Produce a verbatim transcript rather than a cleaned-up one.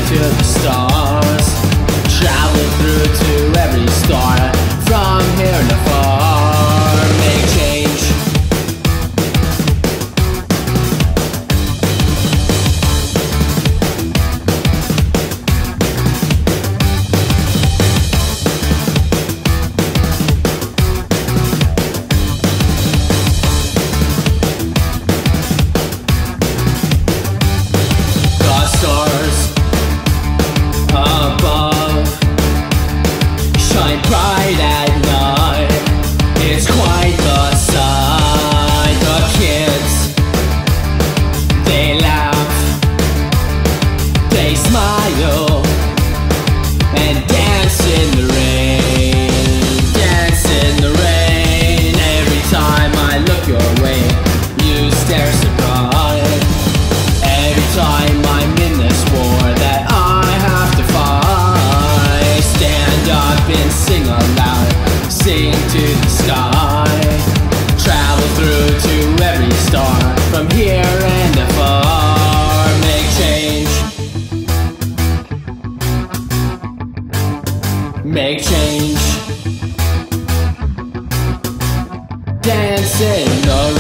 to the stars, travel through to every star, from here to far. Make change. Bright at night, it's quite the sight. The kids, they laugh, they smile, and dance in the rain. Dance in the rain. Every time I look your way, you stare surprised. Every time I'm in this war that I have to fight, stand up and sing aloud, sing to the sky, travel through to every star, from here and afar. Make change. Make change. Dance in the